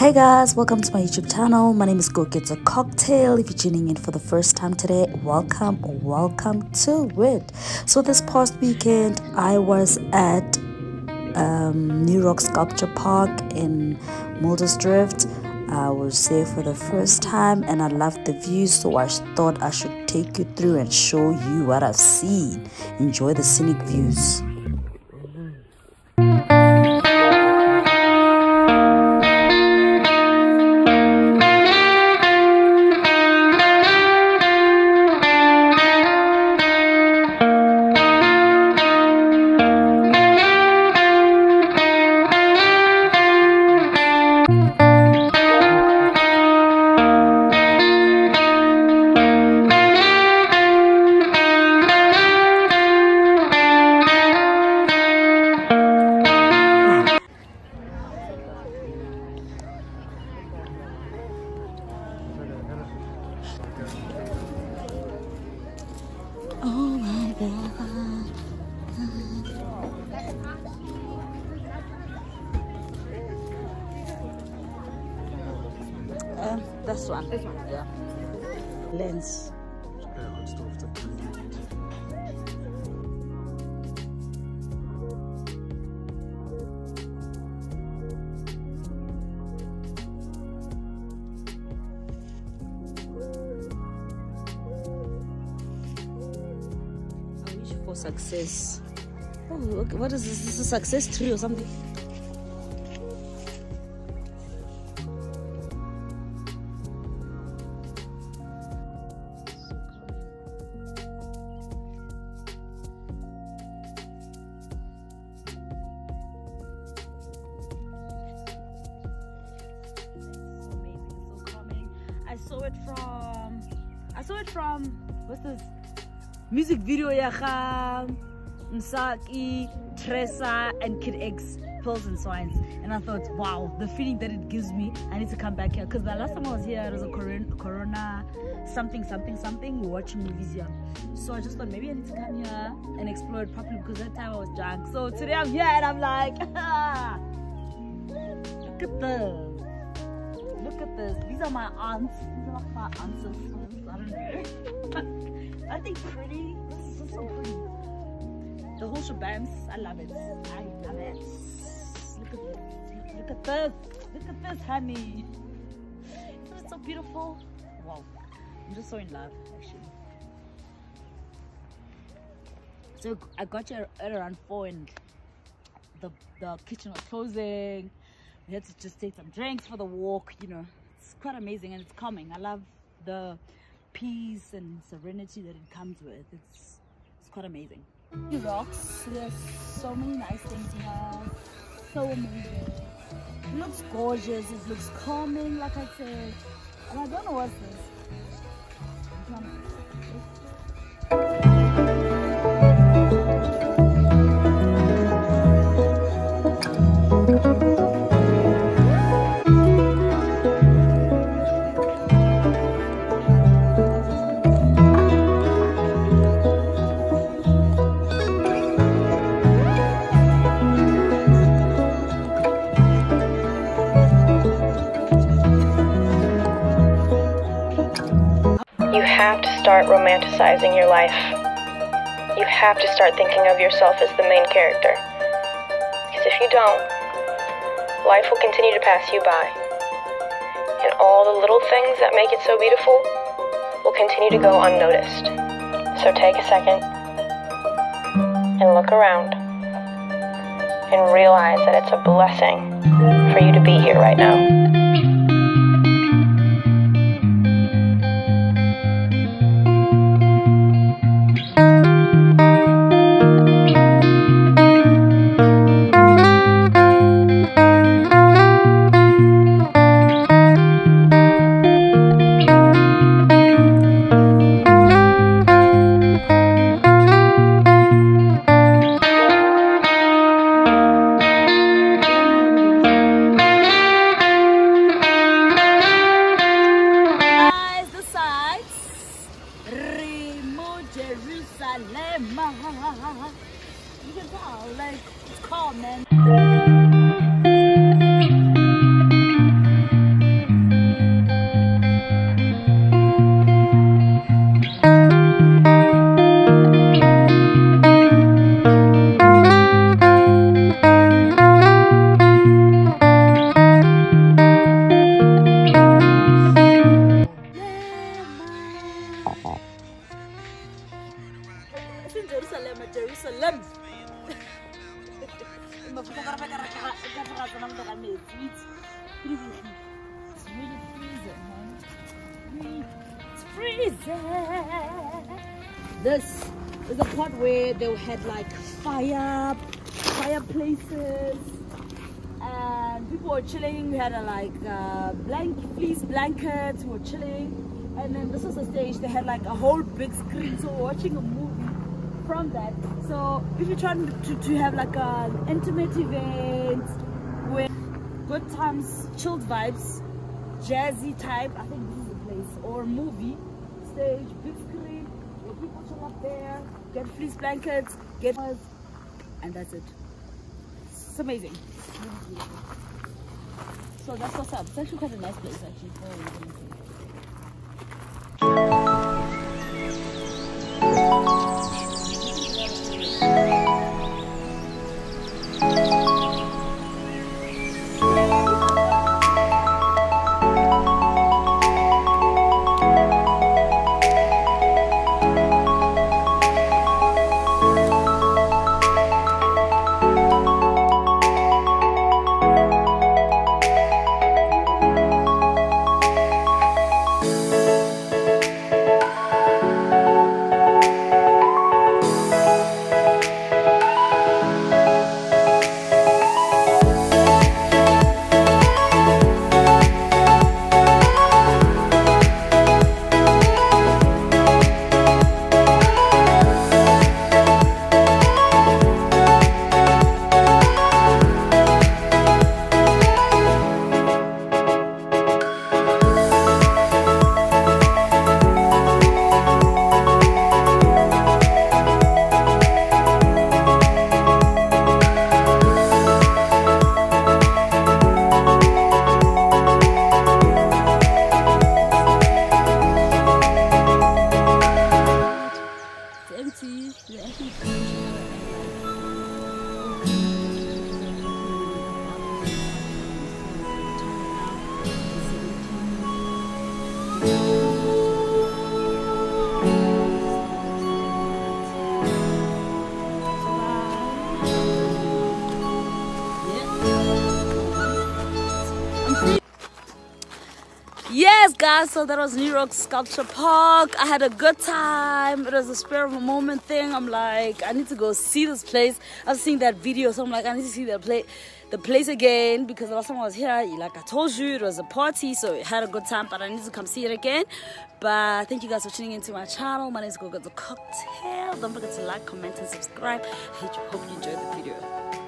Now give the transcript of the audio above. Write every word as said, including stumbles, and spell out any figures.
Hey guys, welcome to my YouTube channel. My name is Gauteng Cocktail. If you're tuning in for the first time today, welcome, welcome to it. So this past weekend, I was at um, Nirox Sculpture Park in Muldersdrift. I was there for the first time and I loved the views, so I thought I should take you through and show you what I've seen. Enjoy the scenic views. Oh my god. Uh, this one. This one, yeah. Lens. For success. Oh, look, what is this? This is a success tree or something. I saw it from I saw it from what's this music video ya Msaki, Tressa and Kid X, Pills and Swines, and I thought, wow, the feeling that it gives me, I need to come back here because the last time I was here it was a corona, corona something something something we were watching movies here, so I just thought maybe I need to come here and explore it properly because that time I was drunk. So today I'm here and I'm like, ah, look at this. Look at this. These are my aunts. These are my aunts. I don't know. Aren't they pretty? This is just so pretty. The whole shabams. I love it. I love it. Look at this. Look at this. Look at this, honey. Isn't it so beautiful? Wow. I'm just so in love, actually. So I got here at around four and the, the kitchen was closing. We had to just take some drinks for the walk, you know. It's quite amazing and it's calming. I love the peace and serenity that it comes with. It's it's quite amazing. Nirox, there's so many nice things here. So amazing. It looks gorgeous, it looks calming, like I said. And I don't know what's this. You have to start romanticizing your life. You have to start thinking of yourself as the main character. Because if you don't, life will continue to pass you by. And all the little things that make it so beautiful will continue to go unnoticed. So take a second and look around and realize that it's a blessing for you to be here right now. You can tell, like, it's calm, man. Ancient Jerusalem, Jerusalem. It's really freezing, man. It's freezing. This is a part where they had like fire, fireplaces, and people were chilling. We had a like uh, blank fleece blankets. We were chilling. And then this was the stage. They had like a whole big screen, so we're watching a movie from that. So if you're trying to, to have like an intimate event with good times, chilled vibes, jazzy type, I think this is the place. Or movie stage, big screen, where people chill up there, get fleece blankets, get and that's it. It's amazing. It's really beautiful. So that's what's up. It's actually quite a nice place actually for a Yes guys, so that was Nirox Sculpture Park. I had a good time. It was a spur of a moment thing. I'm like, I need to go see this place. I've seen that video, so I'm like, I need to see that place the place again, because the last time I was here, like I told you, it was a party, so I had a good time, but I need to come see it again. But thank you guys for tuning into my channel. My name is Go Get the Cocktail. Don't forget to like, comment, and subscribe. I hope you enjoyed the video.